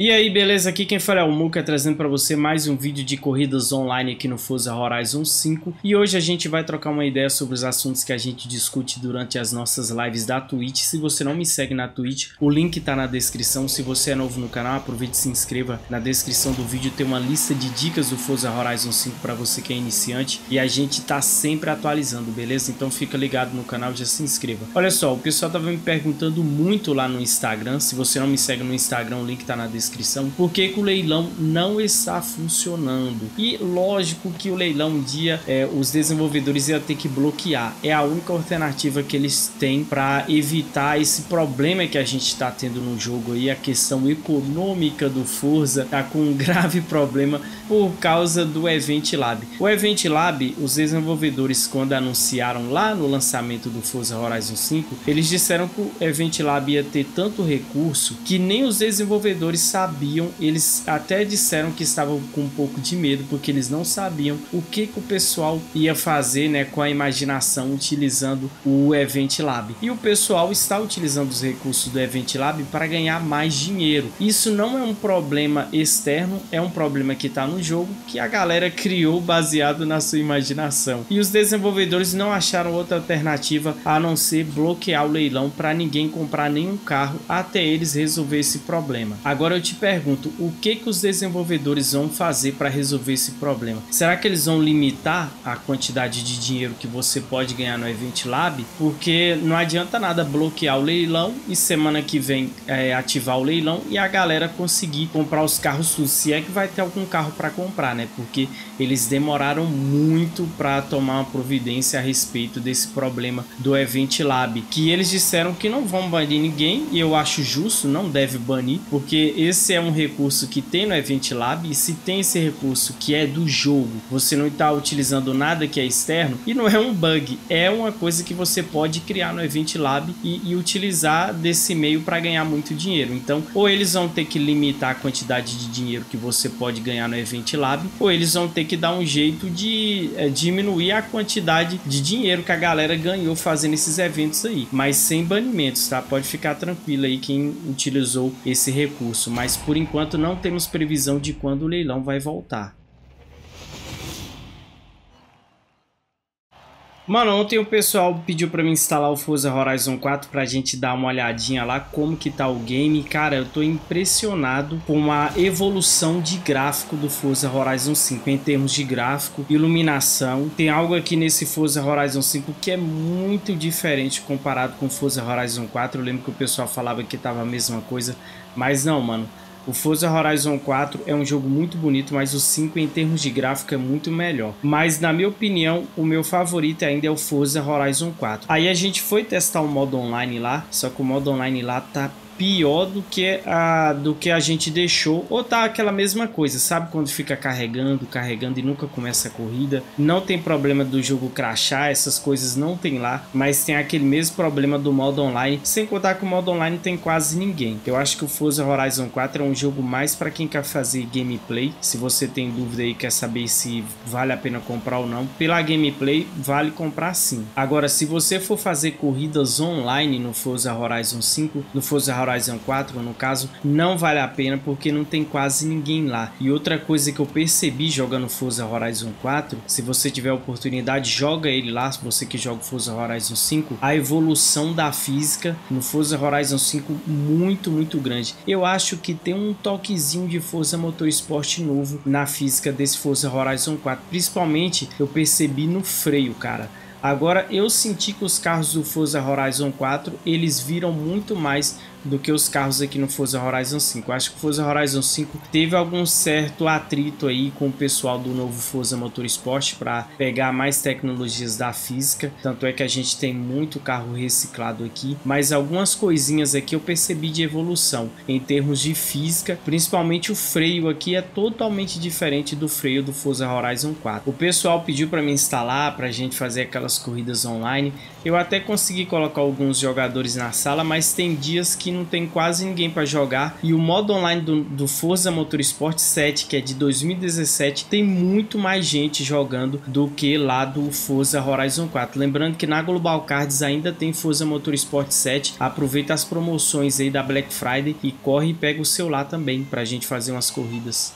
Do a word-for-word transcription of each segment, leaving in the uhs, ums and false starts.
E aí, beleza? Aqui quem fala é o Muka, trazendo para você mais um vídeo de corridas online aqui no Forza Horizon cinco. E hoje a gente vai trocar uma ideia sobre os assuntos que a gente discute durante as nossas lives da Twitch. Se você não me segue na Twitch, o link tá na descrição. Se você é novo no canal, aproveite e se inscreva. Na descrição do vídeo tem uma lista de dicas do Forza Horizon cinco para você que é iniciante. E a gente tá sempre atualizando, beleza? Então fica ligado no canal e já se inscreva. Olha só, o pessoal tava me perguntando muito lá no Instagram. Se você não me segue no Instagram, o link tá na descrição. Por que que o leilão não está funcionando? E lógico que o leilão um dia é, os desenvolvedores iam ter que bloquear. É a única alternativa que eles têm para evitar esse problema que a gente está tendo no jogo aí. A questão econômica do Forza tá com um grave problema por causa do Event Lab. O Event Lab, os desenvolvedores, quando anunciaram lá no lançamento do Forza Horizon cinco, eles disseram que o Event Lab ia ter tanto recurso que nem os desenvolvedores sabiam. Eles até disseram que estavam com um pouco de medo, porque eles não sabiam o que, que o pessoal ia fazer, né, com a imaginação utilizando o Event Lab. E o pessoal está utilizando os recursos do Event Lab para ganhar mais dinheiro. Isso não é um problema externo, é um problema que está no jogo, que a galera criou baseado na sua imaginação. E os desenvolvedores não acharam outra alternativa a não ser bloquear o leilão para ninguém comprar nenhum carro até eles resolver esse problema. Agora eu te pergunto, o que que os desenvolvedores vão fazer para resolver esse problema? Será que eles vão limitar a quantidade de dinheiro que você pode ganhar no Event Lab? Porque não adianta nada bloquear o leilão e semana que vem é, ativar o leilão e a galera conseguir comprar os carros tudo, se é que vai ter algum carro para comprar, né? Porque eles demoraram muito para tomar uma providência a respeito desse problema do Event Lab, que eles disseram que não vão banir ninguém, e eu acho justo, não deve banir, porque esse é um recurso que tem no Event Lab, e se tem esse recurso que é do jogo, você não está utilizando nada que é externo, e não é um bug, é uma coisa que você pode criar no Event Lab e, e utilizar desse meio para ganhar muito dinheiro. Então, ou eles vão ter que limitar a quantidade de dinheiro que você pode ganhar no Event Lab, ou eles vão ter que dar um jeito de é, diminuir a quantidade de dinheiro que a galera ganhou fazendo esses eventos aí, mas sem banimentos, tá? Pode ficar tranquilo aí quem utilizou esse recurso, mas por enquanto não temos previsão de quando o leilão vai voltar. Mano, ontem o pessoal pediu pra mim instalar o Forza Horizon quatro pra gente dar uma olhadinha lá como que tá o game. Cara, eu tô impressionado com a evolução de gráfico do Forza Horizon cinco em termos de gráfico, iluminação. Tem algo aqui nesse Forza Horizon cinco que é muito diferente comparado com o Forza Horizon quatro. Eu lembro que o pessoal falava que tava a mesma coisa, mas não, mano. O Forza Horizon quatro é um jogo muito bonito, mas o cinco em termos de gráfico é muito melhor. Mas na minha opinião, o meu favorito ainda é o Forza Horizon quatro. Aí a gente foi testar o modo online lá, só que o modo online lá tá pior do que a do que a gente deixou, ou tá aquela mesma coisa, sabe quando fica carregando, carregando e nunca começa a corrida. Não tem problema do jogo crashar, essas coisas não tem lá, mas tem aquele mesmo problema do modo online, sem contar que o modo online tem quase ninguém. Eu acho que o Forza Horizon quatro é um jogo mais para quem quer fazer gameplay. Se você tem dúvida aí, quer saber se vale a pena comprar ou não, pela gameplay vale comprar sim. Agora, se você for fazer corridas online no Forza Horizon cinco, no Forza Horizon quatro no caso, não vale a pena porque não tem quase ninguém lá. E outra coisa que eu percebi jogando Forza Horizon quatro, se você tiver a oportunidade, joga ele lá, você que joga Forza Horizon cinco, a evolução da física no Forza Horizon cinco muito, muito grande. Eu acho que tem um toquezinho de Forza Motorsport novo na física desse Forza Horizon quatro, principalmente eu percebi no freio, cara. Agora eu senti que os carros do Forza Horizon quatro, eles viram muito mais do que os carros aqui no Forza Horizon cinco. Eu acho que o Forza Horizon cinco teve algum certo atrito aí com o pessoal do novo Forza Motorsport para pegar mais tecnologias da física, tanto é que a gente tem muito carro reciclado aqui, mas algumas coisinhas aqui eu percebi de evolução em termos de física, principalmente o freio aqui é totalmente diferente do freio do Forza Horizon quatro. O pessoal pediu para me instalar, para a gente fazer aquelas corridas online. Eu até consegui colocar alguns jogadores na sala, mas tem dias que não tem quase ninguém para jogar. E o modo online do, do Forza Motorsport sete, que é de dois mil e dezessete, tem muito mais gente jogando do que lá do Forza Horizon quatro. Lembrando que na Global Cards ainda tem Forza Motorsport sete. Aproveita as promoções aí da Black Friday e corre e pega o seu lá também pra gente fazer umas corridas.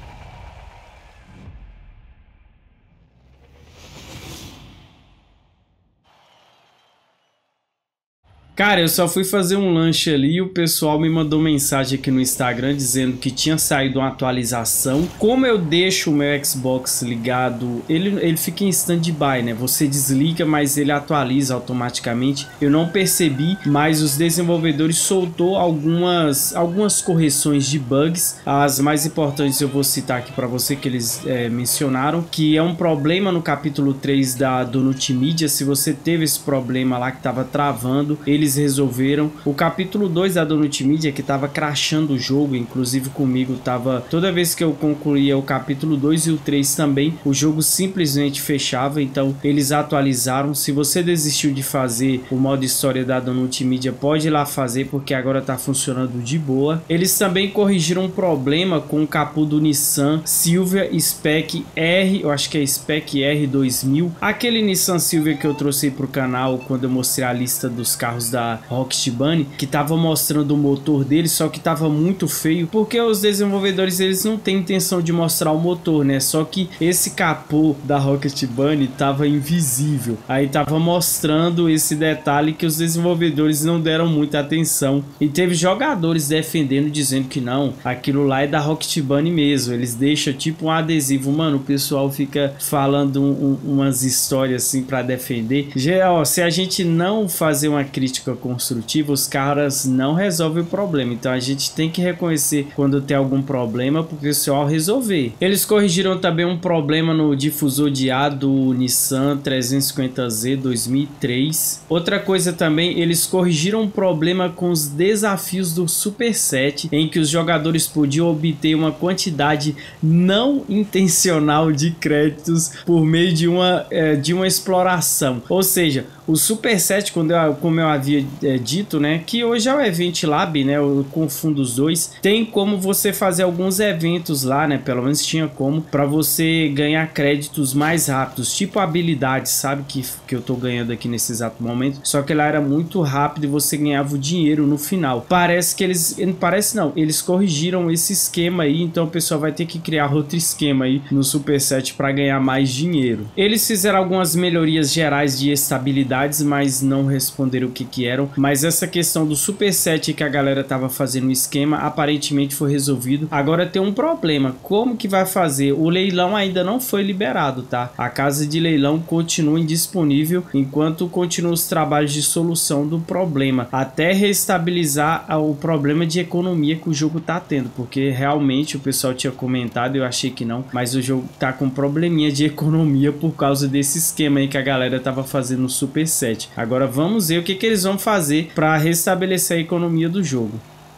Cara, eu só fui fazer um lanche ali e o pessoal me mandou mensagem aqui no Instagram dizendo que tinha saído uma atualização. Como eu deixo o meu Xbox ligado, ele, ele fica em stand-by, né? Você desliga, mas ele atualiza automaticamente. Eu não percebi, mas os desenvolvedores soltou algumas, algumas correções de bugs. As mais importantes eu vou citar aqui para você, que eles é, mencionaram, que é um problema no capítulo três da Donut Media. Se você teve esse problema lá que estava travando, eles resolveram. O capítulo dois da Donut Media, que tava crashando o jogo, inclusive comigo tava, toda vez que eu concluía o capítulo dois e o três também, o jogo simplesmente fechava. Então eles atualizaram. Se você desistiu de fazer o modo história da Donut Media, pode ir lá fazer, porque agora tá funcionando de boa. Eles também corrigiram um problema com o capô do Nissan Silvia Spec R, eu acho que é Spec R dois mil, aquele Nissan Silvia que eu trouxe pro canal quando eu mostrei a lista dos carros da Rocket Bunny, que tava mostrando o motor dele, só que tava muito feio, porque os desenvolvedores eles não têm intenção de mostrar o motor, né? Só que esse capô da Rocket Bunny tava invisível, aí tava mostrando esse detalhe que os desenvolvedores não deram muita atenção, e teve jogadores defendendo, dizendo que não, aquilo lá é da Rocket Bunny mesmo, eles deixam tipo um adesivo. Mano, o pessoal fica falando um, um, umas histórias assim para defender. Já, ó, se a gente não fazer uma crítica construtiva, os caras não resolvem o problema. Então a gente tem que reconhecer quando tem algum problema para o pessoal resolver. Eles corrigiram também um problema no difusor de ar do Nissan trezentos e cinquenta Z dois mil e três. Outra coisa também, eles corrigiram um problema com os desafios do Super set, em que os jogadores podiam obter uma quantidade não intencional de créditos por meio de uma, é, de uma exploração. Ou seja, o Super set, quando eu, como eu havia é, dito, né, que hoje é o Event Lab, né, eu confundo os dois, tem como você fazer alguns eventos lá, né, pelo menos tinha como, para você ganhar créditos mais rápidos, tipo habilidades, sabe, que, que eu tô ganhando aqui nesse exato momento, só que lá era muito rápido e você ganhava o dinheiro no final. Parece que eles, parece não, eles corrigiram esse esquema aí, então o pessoal vai ter que criar outro esquema aí no Super set para ganhar mais dinheiro. Eles fizeram algumas melhorias gerais de estabilidade, mas não responderam o que que eram, mas essa questão do Super set que a galera tava fazendo o esquema, aparentemente foi resolvido. Agora tem um problema, como que vai fazer? O leilão ainda não foi liberado, tá? A casa de leilão continua indisponível, enquanto continuam os trabalhos de solução do problema, até reestabilizar o problema de economia que o jogo tá tendo, porque realmente o pessoal tinha comentado, eu achei que não, mas o jogo tá com probleminha de economia por causa desse esquema aí que a galera tava fazendo no Super set. Agora vamos ver o que que eles vão fazer para restabelecer a economia do jogo.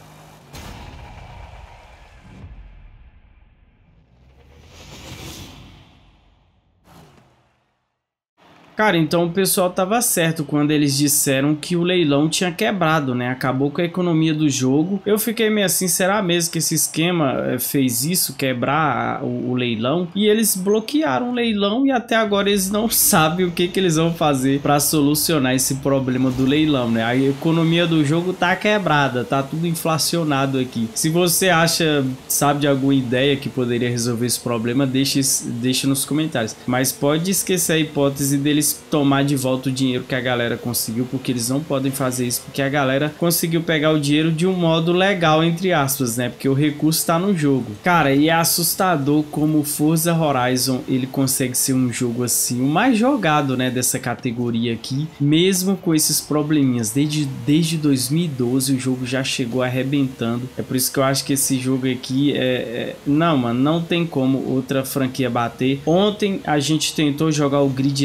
Cara, então o pessoal tava certo quando eles disseram que o leilão tinha quebrado, né? Acabou com a economia do jogo. Eu fiquei meio assim, será mesmo que esse esquema fez isso, quebrar o, o leilão? E eles bloquearam o leilão e até agora eles não sabem o que que eles vão fazer para solucionar esse problema do leilão, né? A economia do jogo tá quebrada, tá tudo inflacionado aqui. Se você acha, sabe de alguma ideia que poderia resolver esse problema, deixe, deixe nos comentários. Mas pode esquecer a hipótese deles tomar de volta o dinheiro que a galera conseguiu, porque eles não podem fazer isso, porque a galera conseguiu pegar o dinheiro de um modo legal, entre aspas, né? Porque o recurso tá no jogo. Cara, e é assustador como o Forza Horizon, ele consegue ser um jogo assim, o mais jogado, né, dessa categoria aqui, mesmo com esses probleminhas. Desde, desde dois mil e doze o jogo já chegou arrebentando. É por isso que eu acho que esse jogo aqui é... é... Não, mano, não tem como outra franquia bater. Ontem a gente tentou jogar o Grid Legends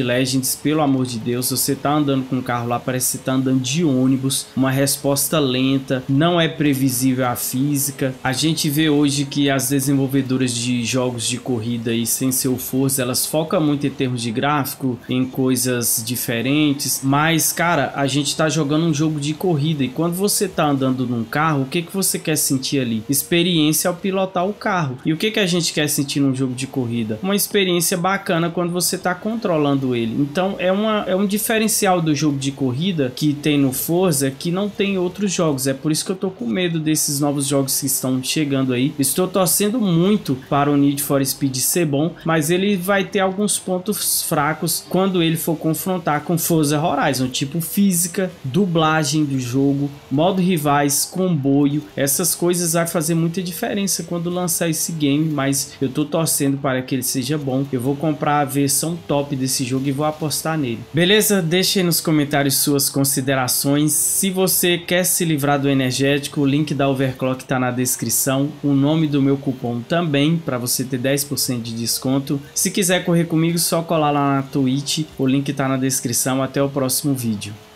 fluidez, pelo amor de Deus. Você tá andando com o carro lá, parece que você tá andando de ônibus, uma resposta lenta, não é previsível a física. A gente vê hoje que as desenvolvedoras de jogos de corrida aí, sem ser o Forza, elas focam muito em termos de gráfico, em coisas diferentes, mas cara, a gente tá jogando um jogo de corrida e quando você tá andando num carro, o que que você quer sentir ali? Experiência ao pilotar o carro. E o que que a gente quer sentir num jogo de corrida? Uma experiência bacana quando você tá controlando ele. Então é, uma, é um diferencial do jogo de corrida que tem no Forza que não tem em outros jogos. É por isso que eu tô com medo desses novos jogos que estão chegando aí. Estou torcendo muito para o Need for Speed ser bom, mas ele vai ter alguns pontos fracos quando ele for confrontar com Forza Horizon, tipo física, dublagem do jogo, modo rivais, comboio. Essas coisas vai fazer muita diferença quando lançar esse game, mas eu tô torcendo para que ele seja bom. Eu vou comprar a versão top desse jogo e vou apostar nele. Beleza? Deixe aí nos comentários suas considerações. Se você quer se livrar do energético, o link da Overclock tá na descrição, o nome do meu cupom também, para você ter dez por cento de desconto. Se quiser correr comigo, só colar lá na Twitch, o link tá na descrição. Até o próximo vídeo.